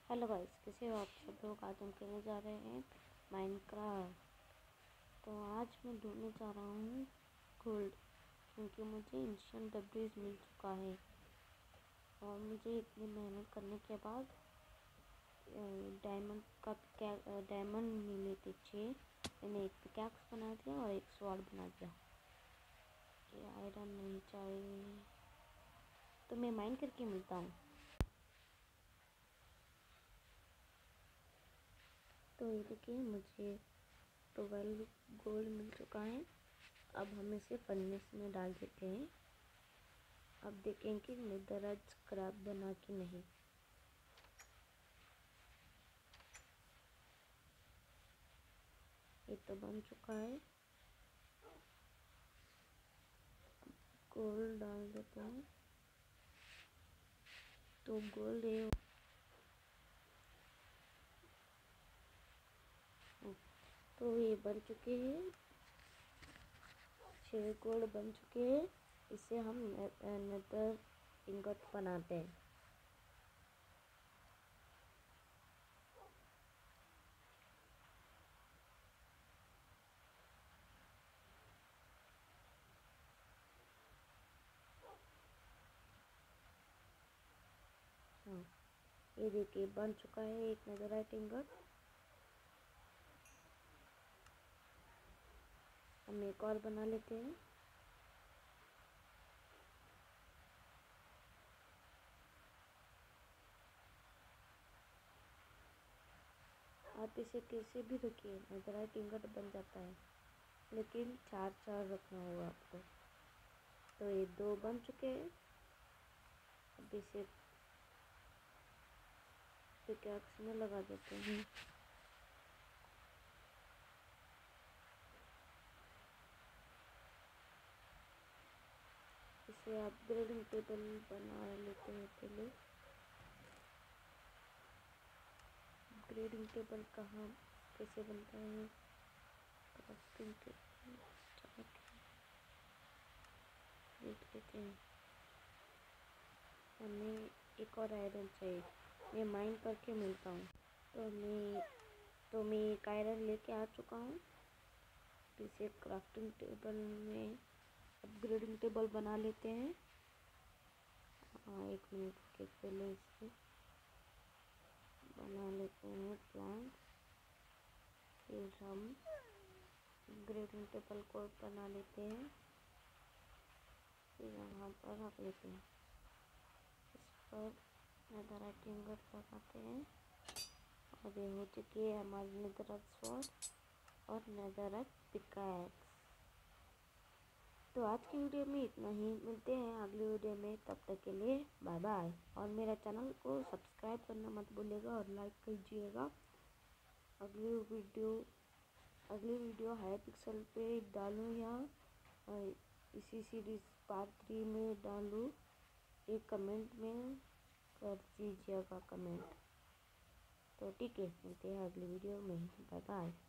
Hello guys, कैसे हो आप सब लोग। आज हम खेलने जा रहे हैं माइनक्राफ्ट। तो आज मैं ढूंढने जा रहा हूँ गोल्ड, क्योंकि मुझे इंस्टेंट डब्ल्यूज मिल चुका है और मुझे इतनी मेहनत करने के बाद डायमंड मिले थे 6। मैंने एक पिकैक्स बना दिया और एक स्वॉर्ड बना दिया। ये आयरन नहीं चाहिए तो मैं माइन करके मिलता हूँ। तो ये देखिए, मुझे 12 गोल्ड मिल चुका है। अब हम इसे फर्नेस में डाल देते हैं। अब देखेंगे कि नेदराइट स्क्रैप बना कि नहीं। ये तो बन चुका है। गोल्ड डाल देते हैं तो गोल्ड ये तो ये बन चुके हैं। 6 गोल्ड बन चुके हैं। इसे हम नेदर इंगट बनाते हैं। हाँ, ये देखिए बन चुका है एक नेदराइट इंगट। हम एक और बना लेते हैं। आप इसे कैसे भी रखिए, नेदराइट इंगट बन जाता है, लेकिन 4 रखना होगा आपको। तो ये 2 बन चुके हैं। अब इसे पिकैक्स में लगा देते हैं। इसे अपग्रेडिंग टेबल बना लेते हैं पहले। अपग्रेडिंग टेबल कहाँ कैसे बनता है? क्राफ्टिंग टेबल देख लेते हैं। हमें एक और आयरन चाहिए। मैं माइन करके मिलता हूँ। तो मैं एक आयरन लेके आ चुका हूँ। इसे क्राफ्टिंग टेबल में अपग्रेडिंग टेबल बना लेते हैं। हाँ, 1 मिनट के पहले इसे बना लेते हैं प्लांट। फिर हम अपग्रेडिंग टेबल को बना लेते हैं। फिर यहाँ पर रख लेते हैं। इस पर नेदराइट इंगट लगाते हैं और ये हो चुकी है हमारी नेदराइट स्वॉर्ड और नेदराइट पिकैक्स। तो आज की वीडियो में इतना ही। मिलते हैं अगली वीडियो में, तब तक के लिए बाय बाय। और मेरा चैनल को सब्सक्राइब करना मत भूलिएगा और लाइक कीजिएगा। अगली वीडियो हाई पिक्सल पे डालूँ या इसी सीरीज पार्ट 3 में डालूँ, एक कमेंट में कर दीजिएगा कमेंट। तो ठीक है, मिलते हैं अगली वीडियो में। Bye bye.